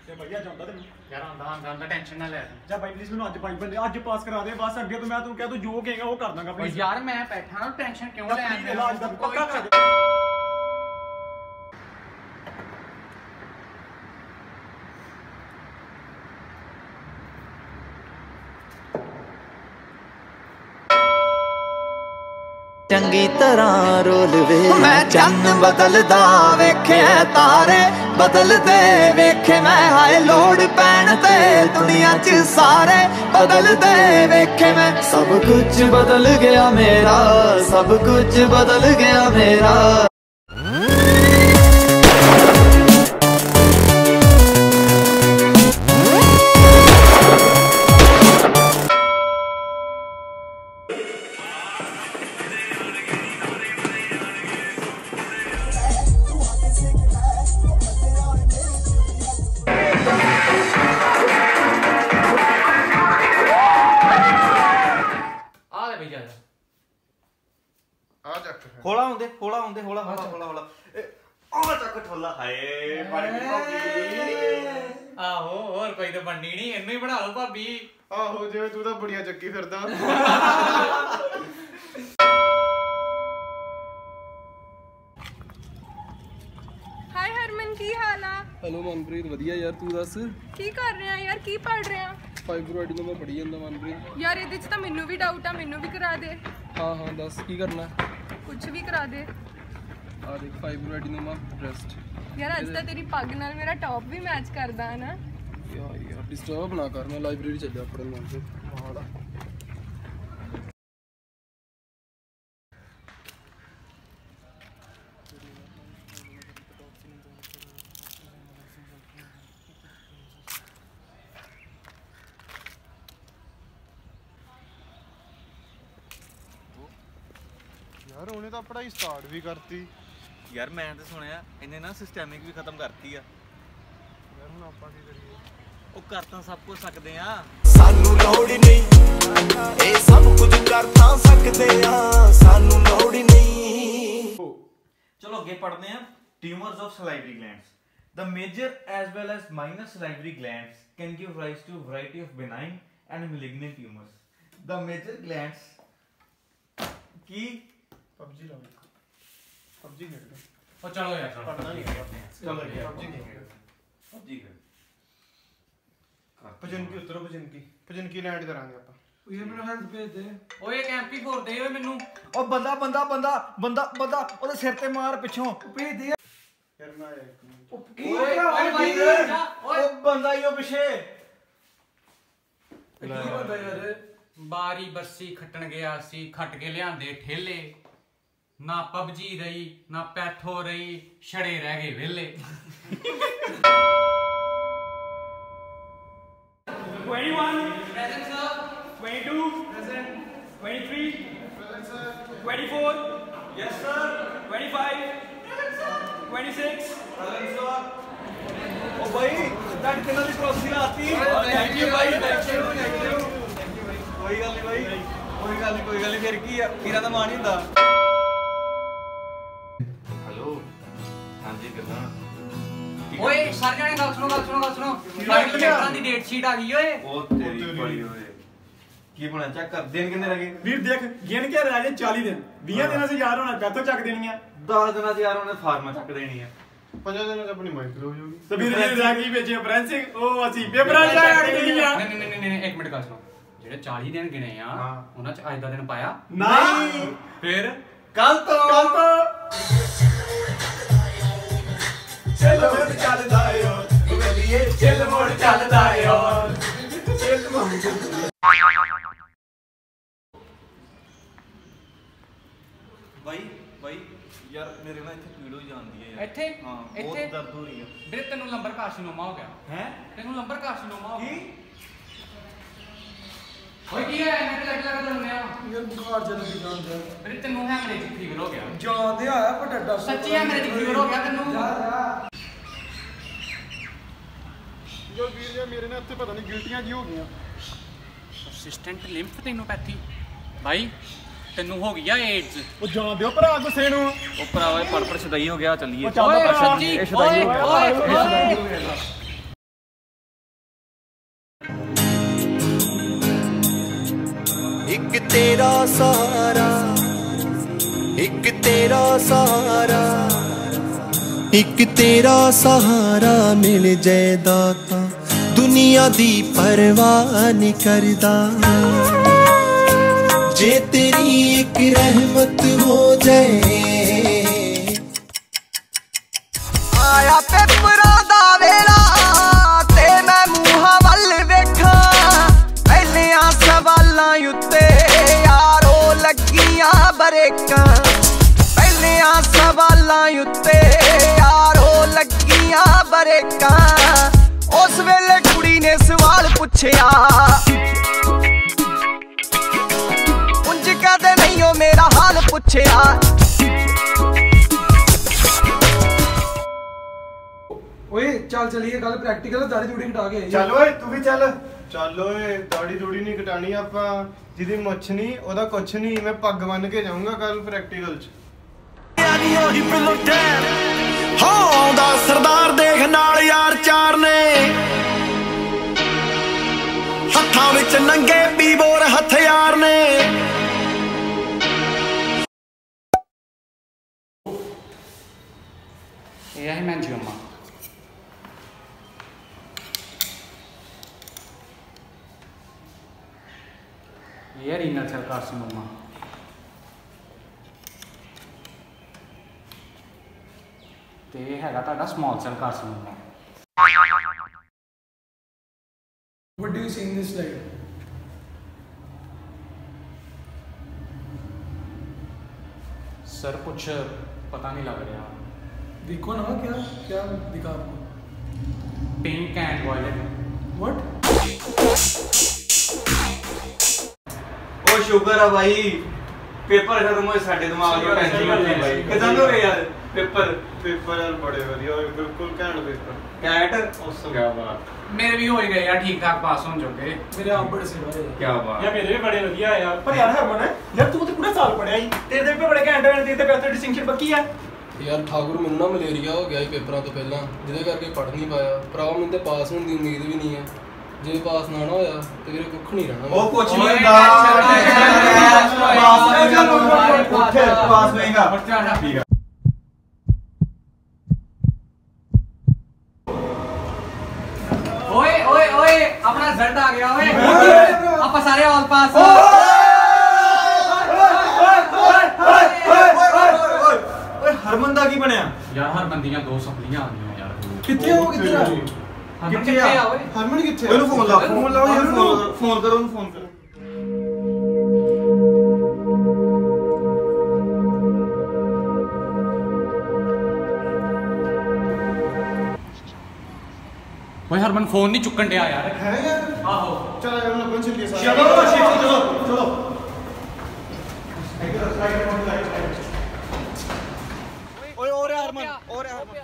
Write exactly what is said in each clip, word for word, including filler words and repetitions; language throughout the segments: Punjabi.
ਤੇ ਭਾਈ ਅੱਜ ਆਉਂਦਾ ਤੈਨੂੰ ਯਾਰ ਆਉਂਦਾ ਆਉਂਦਾ ਆਉਂਦਾ ਟੈਨਸ਼ਨ ਨਾ ਲੈ ਜਾ ਭਾਈ ਪਲੀਜ਼ ਮੈਨੂੰ ਅੱਜ ਭਾਈ ਬੰਦੇ ਅੱਜ ਪਾਸ ਕਰਾ ਦੇ ਬਸ ਅੱਗੇ ਤੋਂ ਮੈਂ ਤੈਨੂੰ ਕਿਹਾ ਤੂੰ ਜੋ ਕਹੇਗਾ ਉਹ ਕਰ ਦਾਂਗਾ ਪਲੀਜ਼ ਯਾਰ ਮੈਂ ਬੈਠਾ ਨਾ ਟੈਨਸ਼ਨ ਕਿਉਂ ਲੈ ਇਲਾਜ ਦਾ ਪੱਕਾ ਕਰ ਦੇ ਚੰਗੀ ਤਰ੍ਹਾਂ ਰੋਲ ਵੇ ਮੈਂ ਚੰਨ ਬਦਲਦਾ ਵੇਖਿਆ ਤਾਰੇ ਬਦਲਦੇ ਵੇਖੇ ਮੈਂ ਹਾਏ ਲੋੜ ਪੈਣ ਤੇ ਦੁਨੀਆ 'ਚ ਸਾਰੇ ਬਦਲਦੇ ਵੇਖੇ ਮੈਂ ਸਭ ਕੁਝ ਬਦਲ ਗਿਆ ਮੇਰਾ ਸਭ ਕੁਝ ਬਦਲ ਗਿਆ ਮੇਰਾ ਹੋਲਾ ਹੁੰਦੇ ਹੋਲਾ ਹੁੰਦੇ ਹੋਲਾ ਹੋਲਾ ਹੋਲਾ ਹੋਲਾ ਆ ਚੱਕ ਠੋਲਾ ਹਾਏ ਬਣ ਗਈ ਆਹੋ ਹੋਰ ਕੋਈ ਤਾਂ ਬਣਨੀ ਨਹੀਂ ਇਹਨੂੰ ਹੀ ਬਣਾ ਲਓ ਭਾਬੀ ਆਹੋ ਜਿਵੇਂ ਤੂੰ ਤਾਂ ਬੜੀਆਂ ਚੱਕੀ ਫਿਰਦਾ ਹਾਏ ਹਰਮਨ ਕੀ ਹਾਲ ਆ ਹੈਲੋ ਮਨਪ੍ਰੀਤ ਵਧੀਆ ਯਾਰ ਤੂੰ ਦੱਸ ਕੀ ਕਰ ਰਿਹਾ ਯਾਰ ਕੀ ਪੜ ਰਿਹਾ ਫਾਈਬਰੋਇਡ ਨੂੰ ਮੈਂ ਪੜ੍ਹੀ ਜਾਂਦਾ ਮਨਪ੍ਰੀਤ ਯਾਰ ਇਹਦੇ ਚ ਤਾਂ ਮੈਨੂੰ ਵੀ ਡਾਊਟ ਆ ਮੈਨੂੰ ਵੀ ਕਰਾ ਦੇ ਹਾਂ ਹਾਂ ਦੱਸ ਕੀ ਕਰਨਾ ਕੁਝ ਵੀ ਕਰਾ ਦੇ ਆ ਦੇਖ ਫਾਈਬਰੋਇਡ ਨੂੰ ਮੈਂ ਬ੍ਰੈਸਟ ਯਾਰ ਅੱਜ ਤਾਂ ਤੇਰੀ ਪੱਗ ਨਾਲ ਮੇਰਾ ਟੌਪ ਵੀ ਮੈਚ ਕਰਦਾ ਹੈ ਨਾ ਯਾਰ ਯਾਰ ਡਿਸਟਰਬ ਨਾ ਕਰ ਮੈਂ ਲਾਇਬ੍ਰੇਰੀ ਚੱਲਿਆ ਪੜਨ ਵਾਸਤੇ ਮਾੜਾ ਯਾਰ ਉਹਨੇ ਤਾਂ ਪੜ੍ਹਾਈ ਸਟਾਰਟ ਵੀ ਕਰਤੀ ਯਾਰ ਮੈਂ ਤਾਂ ਸੁਣਿਆ ਇਹਨੇ ਨਾ ਸਿਸਟੈਮਿਕ ਵੀ ਖਤਮ ਕਰਤੀ ਆ ਯਾਰ ਹੁਣ ਆਪਾਂ ਕੀ ਕਰੀਏ ਉਹ ਕਰ ਤਾਂ ਸਭ ਕੁਝ ਸਕਦੇ ਆ ਸਾਨੂੰ ਲੋੜ ਨਹੀਂ ਇਹ ਸਭ ਕੁਝ ਕਰ ਤਾਂ ਸਕਦੇ ਆ ਸਾਨੂੰ ਲੋੜ ਨਹੀਂ ਚਲੋ ਅੱਗੇ ਪੜ੍ਹਦੇ ਆ tumours of salivary glands the major as well as minor salivary glands can give rise to a variety of benign and malignant tumors the major glands ਕੀ ਪਬਜੀ ਲਾ ਪਬਜੀ ਖੇਡ ਲੈ ਉਹ ਚਲੋ ਯਾਰ ਚਲੋ ਪੜਨਾ ਨਹੀਂ ਚਲੋ ਯਾਰ ਪਬਜੀ ਖੇਡ ਪਬਜੀ ਖੇਡ ਭਜਨਕੀ ਉਤਰੋ ਭਜਨਕੀ ਭਜਨਕੀ ਲੈਂਡ ਕਰਾਂਗੇ ਆਪਾਂ ਇਹ ਮੈਨੂੰ ਹੈਲਪ ਭੇਜ ਦੇ ਓਏ ਇੱਕ ਐਮ ਪੀ ਫੋਰ ਦੇ ਓਏ ਮੈਨੂੰ ਉਹ ਬੰਦਾ ਬੰਦਾ ਬੰਦਾ ਬੰਦਾ ਬੰਦਾ ਉਹਦੇ ਸਿਰ ਤੇ ਮਾਰ ਪਿੱਛੋਂ ਭੇਜ ਦੇ ਯਾਰ ਨਾ ਇੱਕ ਮਿੰਟ ਓਏ ਓਏ ਭਾਈ ਓਏ ਉਹ ਬੰਦਾ ਹੀ ਉਹ ਪਿੱਛੇ ਕੀ ਬੰਦਾ ਯਾਰ ਬਾਰੀ ਬਰਸੀ ਖੱਟਣ ਗਿਆ ਸੀ ਖੱਟ ਕੇ ਲਿਆਂਦੇ ਠੇਲੇ ਨਾ ਪਬਜੀ ਰਹੀ ਨਾ ਪੈਥੋ ਰਹੀ ਛੜੇ ਰਹਿ ਗਏ ਵਿਹਲੇ twenty-one present sir twenty-two present twenty-three twenty-four yes sir twenty-five twenty-six ਉਹ ਭਾਈ ਤੁਹਾਡੀ ਕਿੰਨਾ ਦੀ ਪ੍ਰੋਸੀ ਲਾਤੀ ਥੈਂਕ ਯੂ ਭਾਈ ਥੈਂਕ ਯੂ ਥੈਂਕ ਯੂ ਕੋਈ ਗੱਲ ਨਹੀਂ ਭਾਈ ਕੋਈ ਗੱਲ ਨਹੀਂ ਕੋਈ ਗੱਲ ਨਹੀਂ ਫਿਰ ਕੀ ਆ ਕੀਰਾ ਤਾਂ ਮਾਣ ਹੀ ਹੁੰਦਾ ਹੈਲੋ ਹਾਂਜੀ ਕਿਦਾਂ ਓਏ ਸਰ ਜਾਣੇ ਗੱਲ ਸੁਣੋ ਗੱਲ ਸੁਣੋ ਗੱਲ ਸੁਣੋ ਸਾਡੀ ਪੇਪਰਾਂ ਦੀ ਡੇਟ ਸ਼ੀਟ ਆ ਗਈ ਓਏ ਉਹ ਤੇਰੀ ਬੜੀ ਓਏ ਕੀ ਬਣਾ ਚੈੱਕ ਕਰ ਦਿਨ ਕਿੰਨੇ ਰਹਿ ਗਏ ਵੀਰ ਦੇਖ ਗਿਣ ਕੇ ਰਹਿ ਗਏ ਚਾਲੀ ਦਿਨ ਵੀਹ ਦਿਨਾਂ ਸੇ ਯਾਰ ਹੋਣਾ ਪੈਥੋਂ ਚੱਕ ਦੇਣੀਆਂ ਦਸ ਦਿਨਾਂ ਚ ਯਾਰ ਉਹਨੇ ਫਾਰਮਾ ਚੱਕ ਦੇਣੀ ਆ ਪੰਜਾਂ ਦਿਨਾਂ ਚ ਆਪਣੀ ਮਾਈਕਰੋ ਹੋ ਜਾਊਗੀ ਤੇ ਵੀਰ ਜੀ ਰਹਿ ਗਈ ਵਿੱਚ ਫ੍ਰੈਂਸਿਕ ਉਹ ਅਸੀਂ ਪੇਪਰਾਂ ਜਾ ਕੇ ਗਈਆਂ ਨਹੀਂ ਨਹੀਂ ਨਹੀਂ ਨਹੀਂ ਇੱਕ ਮਿੰਟ ਗੱਲ ਸੁਣੋ ਜਿਹੜੇ ਚਾਲੀ ਦਿਨ ਗਿਣੇ ਆ ਉਹਨਾਂ ਚ ਅੱਜ ਦਾ ਦਿਨ ਪਾਇਆ ਨਹੀਂ ਫਿਰ ਕੱਲ ਤੋਂ ਕੱਲ ਤੋਂ ਚੱਲ ਮੋੜ ਚੱਲਦਾ ਓ ਵੇਲੀਏ ਚੱਲ ਮੋੜ ਚੱਲਦਾ ਓ ਚੱਲ ਮੋੜ ਬਾਈ ਬਾਈ ਯਾਰ ਮੇਰੇ ਨਾਲ ਇੱਥੇ ਪੀੜ ਹੋ ਜਾਂਦੀ ਹੈ ਯਾਰ ਇੱਥੇ ਹਾਂ ਇੱਥੇ ਬਹੁਤ ਦਰਦ ਹੋ ਰਹੀ ਹੈ ਵੀਰੇ ਤੈਨੂੰ ਲੰਬਰ ਕਾਰਸੀਨੋਮਾ ਹੋ ਗਿਆ ਹੈ ਤੈਨੂੰ ਲੰਬਰ ਕਾਰਸੀਨੋਮਾ ਹੋ ਗਿਆ ਕੀ ਓਏ ਕੀ ਹੈ ਮੈਂ ਲੱਗ ਲੱਗ ਦੰਨੇ ਆ ਯਾਰ ਬੁਖਾਰ ਜਲ ਵੀ ਜਾਂਦਾ ਵੀਰੇ ਤੈਨੂੰ ਹੈਮਰੇਜ ਫੀਵਰ ਹੋ ਗਿਆ ਜਾਂਦੇ ਆਇਆ ਪਰ ਡੱਡਾ ਸੱਚੀ ਹੈਮਰੇਜ ਫੀਵਰ ਹੋ ਗਿਆ ਤੈਨੂੰ ਜੋ ਵੀਰ ਜੀ ਮੇਰੇ ਨਾਲ ਇੱਥੇ ਪਤਾ ਨਹੀਂ ਗਿਲਟੀਆਂ ਜੀ ਹੋ ਗਈਆਂ ਅਸਿਸਟੈਂਟ ਲਿੰਫ ਤੈਨੂੰ ਪੈਥੀ ਭਾਈ ਤੈਨੂੰ ਹੋ ਗਿਆ ਏਡਜ਼ ਉਹ ਜਾਣ ਦਿਓ ਭਰਾ ਗੁੱਸੇ ਨੂੰ ਉਹ ਭਰਾਵਾ ਪੜ ਪੜ ਸਦਾਈ ਹੋ ਗਿਆ ਚੱਲੀਏ ਉਹ ਚੱਲ ਭਰਾ ਸੱਚੀ ਓਏ ਓਏ ਓਏ तेरा सहारा, एक तेरा सहारा, एक तेरा सहारा मिल जाए दाता, दुनिया दी परवाह नहीं करदा। जे तेरी एक रहमत हो जाए। आया पेपरा दा वेला ते मैं मूहां वल वेखा, पहलियां सवालां उत्ते यारो लगियां बरेकां, पहलियां सवालां उत्ते यारो लगियां बरेकां। उस वेले कुड़ी ने सवाल पुछया, कदे नहीं हो मेरा हाल पुछया। ओए चल चलिए गल प्रैक्टिकल, दाढ़ी दूड़ी कटा के आई। चल ओए तू भी चल। चल ओए दाढ़ी दूड़ी नहीं कटानी आपां, जिदी मुछ नहीं ओदा कुछ नहीं। मैं पग बन के जाऊंगा कल प्रैक्टिकल च। हाँ सरदार देख नाल यार चार ने, हत्थां विच नंगे बीबोर हथियार ने। ये है मैंजियोमा। ये रीनल सेल कार्सिनोमा। ते हैगा तुहाडा small cell carcinoma. What do you see in this slide? Sir कुछ पता नहीं लग रहा। देखो ना क्या क्या दिखा आपको। Pink and violet. What? ओ शुक्र है भाई, पेपर खत्म होए, साडे दिमाग में टेंशन नहीं भाई। किदां हो गए यार पेपर? पेपर यार बड़े बढ़िया होए, बिल्कुल घैंट पेपर। कैट उस क्या बात। मेरे भी हो गए यार ठीक ठाक पास होने जोगे। मेरे आप बड़े से भाई। क्या बात यार, मेरे भी बड़े बढ़िया है यार। पर यार हरमन यार, तू तो पूरा साल पढ़िया ही, तेरे पे बड़े घैंट होने, तेरे पे डिस्टिंक्शन पक्की है यार। ठाकुर ਮੈਨੂੰ ਨਾ ਮਲੇਰੀਆ ਹੋ ਗਿਆ ਸੀ ਪੇਪਰਾਂ ਤੋਂ ਪਹਿਲਾਂ, ਜਿਹਦੇ ਕਰਕੇ ਪੜ੍ਹ ਨਹੀਂ ਪਾਇਆ। ਭਰਾ ਮੈਨੂੰ ਤੇ ਪਾਸ ਹੋਣ ਦੀ ਉਮੀਦ ਵੀ ਨਹੀਂ ਹੈ। ਜੇ ਪਾਸ ਨਾ ਨਾ ਹੋਇਆ ਤੇ ਵੀਰੇ ਕੁੱਖ ਨਹੀਂ ਰਹਿਣਾ। ਉਹ ਕੁਛ ਨਹੀਂ ਹੁੰਦਾ, ਪਾਸ ਹੋਏਗਾ। ਠੀਕ ਹੈ। ओए ओए ओए अपना रिजल्ट आ गया ओए, आप सारे ऑल पास। ਓਏ ਹਰਮਨ ਦਾ ਕੀ ਬਣਿਆ यार हरमन ਦੀਆਂ ਦੋ ਸਪਲੀਆਂ ਆ ਗਈਆਂ ਯਾਰ। ਕਿੱਥੇ ਹੋ ਕਿੱਥੇ ਆ? हरमन कितने आ ओए? ਹਰਮਨ ਕਿੱਥੇ ਆ? ਉਹਨੂੰ ਫੋਨ ਲਾ, ਫੋਨ ਲਾਓ ਯਾਰ, ਫੋਨ ਫੋਨ ਕਰੋ, ਉਹਨੂੰ ਫੋਨ ਕਰੋ। ओए हरमन फोन नहीं चुकन दिया यार। ਹੈ ਯਾਰ। आहो चल यार लगन चलिए सारे। चलो चलो चलो। ओए और है हरमन, और है हरमन।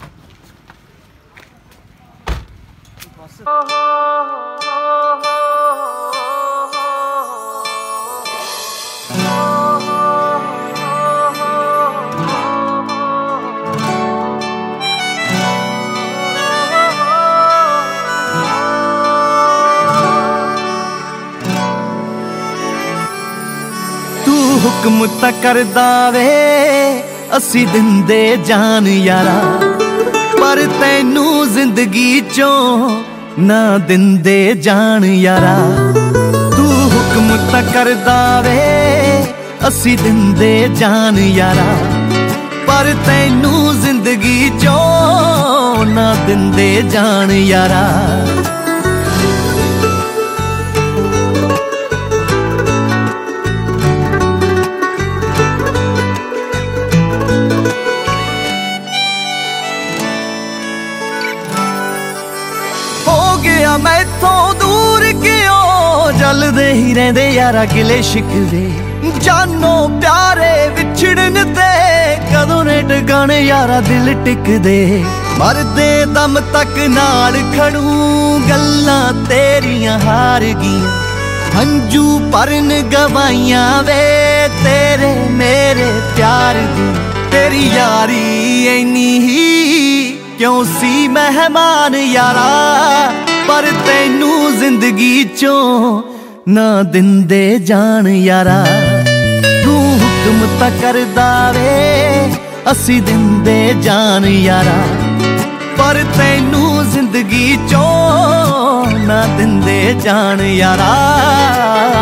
हुक्म ता करदा वे असी दिंदे जान यारा, पर तैनू जिंदगी चों ना दिंदे जान यारा। तू हुक्म ता करदा वे असी दिंदे जान यारा, पर तैनू जिंदगी चों ना दिंदे जान यारा। मैथों दूर क्यों जलदे ही रहंदे यारा गिले शिकवे, जानो प्यारे विछड़न ते कदों ने टकाने यारा दिल टिकदे। मरदे दम तक नाल खड़ू गल्लां तेरियां हार गईयां, हंजू भरन गवाइयां वे तेरे मेरे प्यार दी। तेरी यारी इन्नी ही क्यों सी मेहमान यारा, पर तैनू जिंदगी चों ना दिंदे जान यारा तू हुक्म ता करदा वे असी दिंदे जान यारा पर तैनू जिंदगी चो ना दिंदे जान यारा